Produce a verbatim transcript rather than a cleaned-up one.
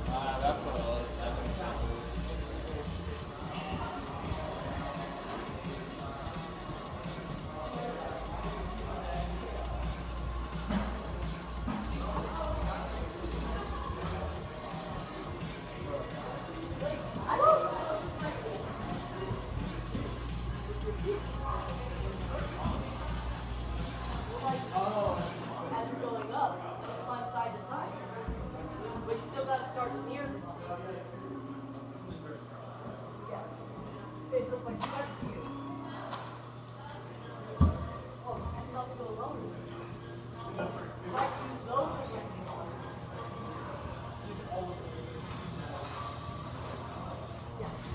Ah, that's what it was. That makes sense. As you're going up, just climb side to side. But you still got to start near the bottom. Yeah. It looks like you start here. Oh, and not go lower. Like use those against the wall. Yeah.